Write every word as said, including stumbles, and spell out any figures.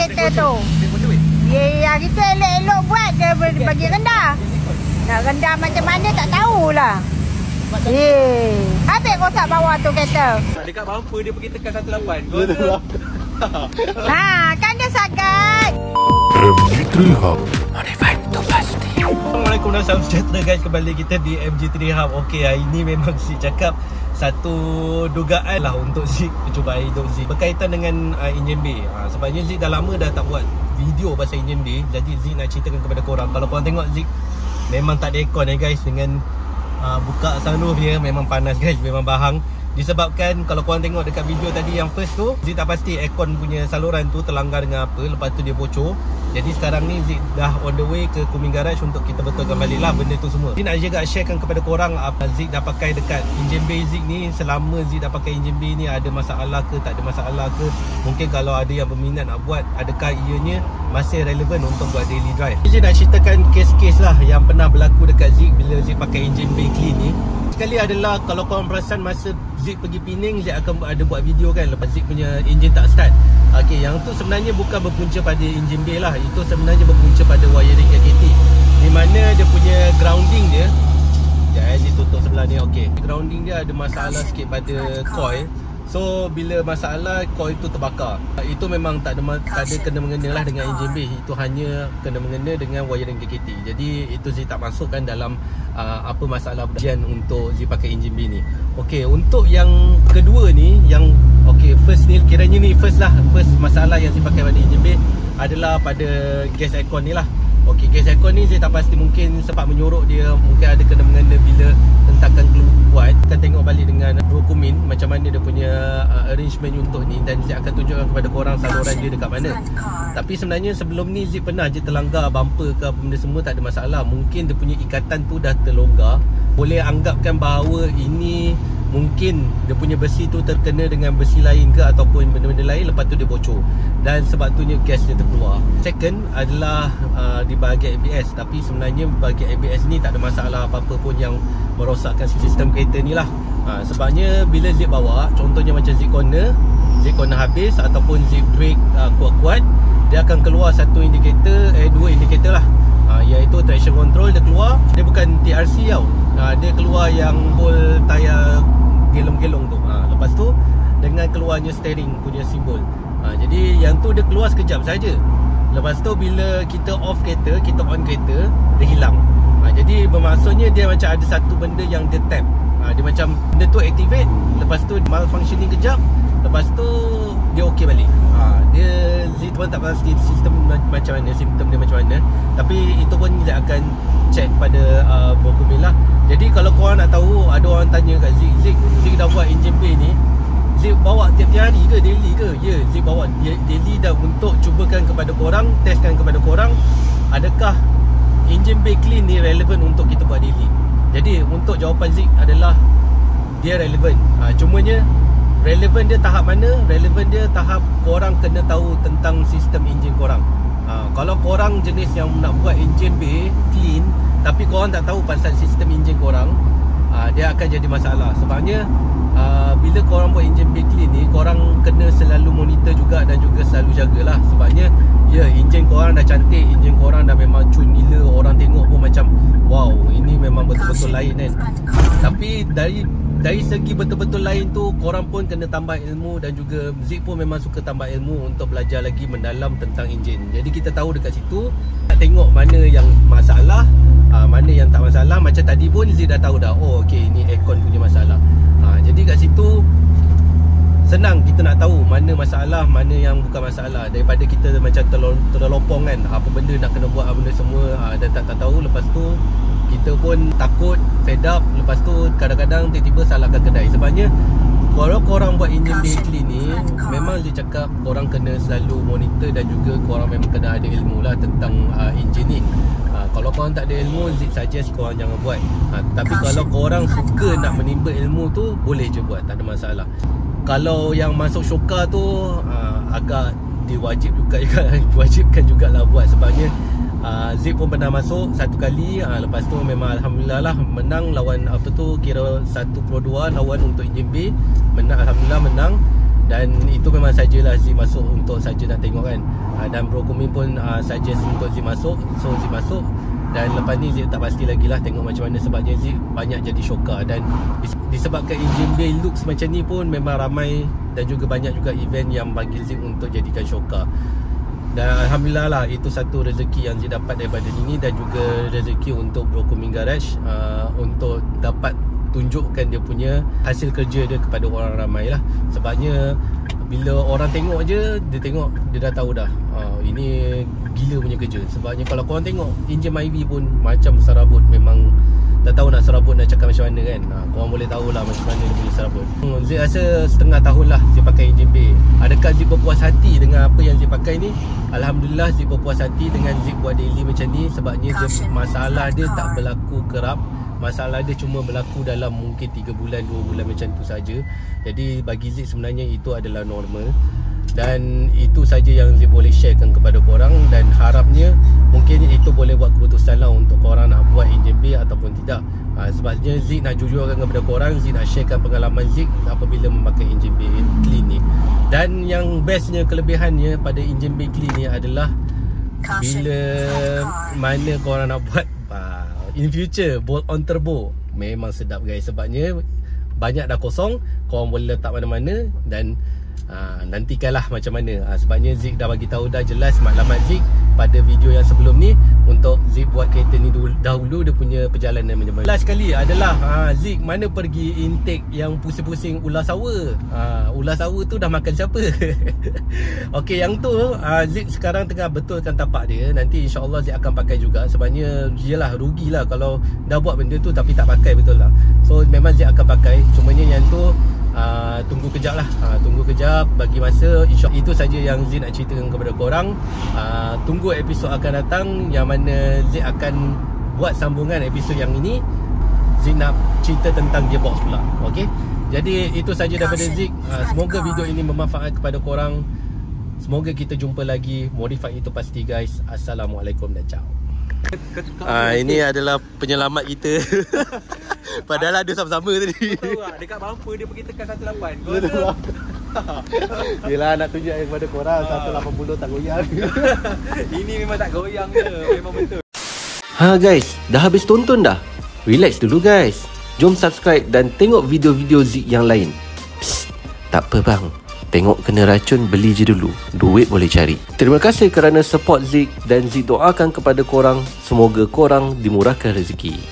kereta tu. Dia yang kita elok-elok buat dia bagi rendah. Nak rendah macam mana tak tahulah. Eh, habis rosak bawah tu kereta. Dekat bumper dia pergi tekan satu lapan. Ha, kan dia sangat. M G three Hub. Modified tu pasti. Assalamualaikum dan salam sejahtera guys, kembali kita di M G three Hub. Okey, hari ni memang Zik cakap satu dugaan lah untuk Zik percubaan hidup Zik berkaitan dengan uh, enjin bay. uh, Sebabnya Zik dah lama dah tak buat video pasal enjin bay. Jadi Zik nak ceritakan kepada korang. Kalau korang tengok Zik memang tak ada aircon eh guys. Dengan uh, buka sunroof dia memang panas guys, memang bahang. Disebabkan kalau korang tengok dekat video tadi yang first tu, Zik tak pasti aircon punya saluran tu terlanggar dengan apa. Lepas tu dia bocor. Jadi sekarang ni Zik dah on the way ke Kuming Garage untuk kita betulkan balik lah benda tu semua. Zik nak juga sharekan kepada korang apa Zik dah pakai dekat enjin bay Zik ni. Selama Zik dah pakai enjin bay ni, ada masalah ke tak ada masalah ke. Mungkin kalau ada yang berminat nak buat, adakah ianya masih relevan untuk buat daily drive. Zik nak ceritakan kes-kes lah yang pernah berlaku dekat Zik bila Zik pakai enjin bay clean ni. Sekali adalah kalau korang perasan masa Zik pergi Pening, Zik akan ada buat video kan lepas Zik punya enjin tak start. Okey, yang tu sebenarnya bukan berpunca pada enjin bay lah. Itu sebenarnya berpunca pada wiring K T. Di mana dia punya grounding dia, jangan ditutup sebelah ni. Okey, grounding dia ada masalah sikit pada coil. So bila masalah coil tu terbakar, itu memang tak ada, tak ada kena mengena lah dengan enjin bay. Itu hanya kena mengena dengan wiring K T. Jadi itu Zik tak masukkan dalam uh, apa masalah ujian untuk Zik pakai enjin bay ni. Okey, untuk yang kedua ni, yang okey first ni, kiranya ni first lah, first masalah yang Zik pakai pada enjin bay adalah pada gas aircon ni lah. Okey, gas aircon ni Zik tak pasti, mungkin sempat menyorok dia, mungkin ada kena mengena bila hentakan kuat. Kita tengok balik dengan dokumen macam mana dia punya uh, arrangement untuk ni, dan Zik akan tunjukkan kepada korang saluran dia dekat mana. Tapi sebenarnya sebelum ni Zik pernah je terlanggar bumper ke apa benda semua, tak ada masalah. Mungkin dia punya ikatan tu dah terlonggar. Boleh anggapkan bahawa ini mungkin dia punya besi tu terkena dengan besi lain ke ataupun benda-benda lain, lepas tu dia bocor dan sebabnya gas dia terkeluar. Second adalah uh, di bahagian A B S. Tapi sebenarnya bahagian A B S ni tak ada masalah apa-apa pun yang merosakkan sistem kereta ni lah. ha, Sebabnya bila Zik bawa, contohnya macam Zik corner, Zik corner habis ataupun Zik brake uh, kuat-kuat, dia akan keluar satu indikator, eh dua indikator lah, ha, iaitu traction control dia keluar. Dia bukan T R C tau, ha, dia keluar yang full tayar gelong-gelong tu. ha, Lepas tu dengan keluarnya steering punya simbol, ha, jadi yang tu dia keluar sekejap saja. Lepas tu bila kita off kereta, kita on kereta, dia hilang. ha, Jadi bermaksudnya dia macam ada satu benda yang dia tap. ha, Dia macam benda tu activate, lepas tu malfunctioning kejap, lepas tu dia okey balik. ha, Dia Zik pun tak pasti sistem macam mana, simptom dia macam mana. Tapi itu pun Zik akan check pada uh, dokumen lah. Jadi kalau korang nak tahu, ada orang tanya kat Zik, Zik, Zik dah buat enjin bay ni, Zik bawa tiap-tiap hari ke daily ke? Ya, Zik bawa daily dah untuk cubakan kepada korang, testkan kepada korang, adakah enjin bay clean ni relevan untuk kita buat daily. Jadi untuk jawapan Zik adalah dia relevan. ha, Cumanya relevan dia tahap mana? Relevan dia tahap korang kena tahu tentang sistem enjin korang. ha, Kalau korang jenis yang nak buat enjin bay clean tapi korang tak tahu pasal sistem enjin korang, ha, dia akan jadi masalah. Sebabnya Uh, bila korang buat enjin bay clean ni, korang kena selalu monitor juga dan juga selalu jagalah. Sebabnya ya, enjin korang dah cantik, enjin korang dah memang cun gila, orang tengok pun macam wow, ini memang betul-betul lain kan. Tapi dari dari segi betul-betul lain tu, korang pun kena tambah ilmu, dan juga Zik pun memang suka tambah ilmu untuk belajar lagi mendalam tentang enjin. Jadi kita tahu dekat situ, nak tengok mana yang masalah, uh, mana yang tak masalah. Macam tadi pun Zik dah tahu dah, oh okey, ini aircon punya masalah. ha, Jadi kat situ senang kita nak tahu mana masalah, mana yang bukan masalah, daripada kita macam terlopong kan, apa benda nak kena buat, apa benda semua, ha, dan tak, tak tahu. Lepas tu kita pun takut, fed up. Lepas tu kadang-kadang tiba-tiba salahkan kedai. Sebabnya kalau korang buat enjin bay clean ni, memang dia cakap korang kena selalu monitor, dan juga korang memang kena ada ilmu lah tentang uh, enjin ni. ha, Kalau korang tak ada ilmu, Zik suggest korang jangan buat. ha, Tapi kalau korang suka nak menimba ilmu tu, boleh je buat, tak ada masalah. Kalau yang masuk syokar tu uh, agak diwajib juga, juga diwajibkan jugalah buat. Sebabnya uh, Zik pun pernah masuk satu kali, uh, lepas tu memang Alhamdulillah lah menang lawan apa tu, kira satu pro dua lawan untuk enjin bay. Menang, Alhamdulillah menang. Dan itu memang sajalah Zik masuk untuk saja nak tengok kan. uh, Dan Bro Kumin pun uh, suggest untuk Zik masuk. So Zik masuk. Dan lepas ni Zik tak pasti lagi lah tengok macam mana, sebabnya Zik banyak jadi Shoka. Dan disebabkan Engine Bay looks macam ni pun memang ramai dan juga banyak juga event yang panggil Zik untuk jadikan Shoka. Dan Alhamdulillah lah, itu satu rezeki yang Zik dapat daripada sini. Dan juga rezeki untuk Bro Kumin Garage uh, untuk dapat tunjukkan dia punya hasil kerja dia kepada orang ramai lah. Sebabnya bila orang tengok je, dia tengok, dia dah tahu dah uh, ini gila punya kerja. Sebabnya kalau korang tengok Engine Myvi pun macam serabut, memang tak tahu nak serabut nak cakap macam mana kan. uh, Korang boleh tahulah macam mana dia punya serabut. hmm, Zik rasa setengah tahun lah Zik pakai Engine Bay. Adakah Zik berpuas hati dengan apa yang Zik pakai ni? Alhamdulillah Zik berpuas hati dengan Zik buat daily macam ni. Sebabnya dia, masalah dia tak berlaku kerap. Masalah dia cuma berlaku dalam mungkin tiga bulan, dua bulan macam tu saja. Jadi bagi Zik sebenarnya itu adalah normal. Dan itu saja yang Zik boleh sharekan kepada korang. Dan harapnya mungkin itu boleh buat keputusan lah untuk korang nak buat Engine Bay ataupun tidak. ha, Sebabnya Zik nak jujurkan kepada korang, Zik nak sharekan pengalaman Zik apabila memakai Engine Bay Clean ni. Dan yang bestnya, kelebihannya pada Engine Bay Clean ni adalah bila mana korang nak buat in future bolt on turbo, memang sedap guys. Sebabnya banyak dah kosong, korang boleh letak mana-mana. Dan aa, nantikanlah macam mana. aa, Sebabnya Zik dah bagi tahu dah jelas maklumat Zik pada video yang sebelum ni, untuk Zik buat kereta ni dulu, dahulu dia punya perjalanan macam mana. Last sekali adalah aa, Zik mana pergi intake yang pusing-pusing ular sawa. aa, Ular sawa tu dah makan siapa? Okey, yang tu aa, Zik sekarang tengah betulkan tapak dia. Nanti insyaAllah Zik akan pakai juga. Sebabnya yelah, rugilah kalau dah buat benda tu tapi tak pakai, betul lah. So memang Zik akan pakai. Cumanya yang tu Uh, tunggu kejap lah, uh, tunggu kejap bagi masa. InsyaAllah itu saja yang Zik nak ceritakan kepada korang. uh, Tunggu episod akan datang yang mana Zik akan buat sambungan episod yang ini. Zik nak cerita tentang gearbox pula. Okay, jadi itu saja daripada Zik. uh, Semoga video ini bermanfaat kepada korang. Semoga kita jumpa lagi. Modify itu pasti guys. Assalamualaikum dan ciao. Ah, ini adalah penyelamat kita. Padahal ada sama-sama tadi. Tahu tak, dekat bumper dia pergi tekan seratus lapan. Yelah, nak tunjuk kepada korang seratus lapan puluh tak goyang. Ini memang tak goyang je, memang betul. Ha guys, dah habis tonton dah? Relax dulu guys. Jom subscribe dan tengok video-video Zik yang lain. Psst, tak apa bang, tengok kena racun, beli je dulu. Duit boleh cari. Terima kasih kerana support Zik. Dan Zik doakan kepada korang, semoga korang dimurahkan rezeki.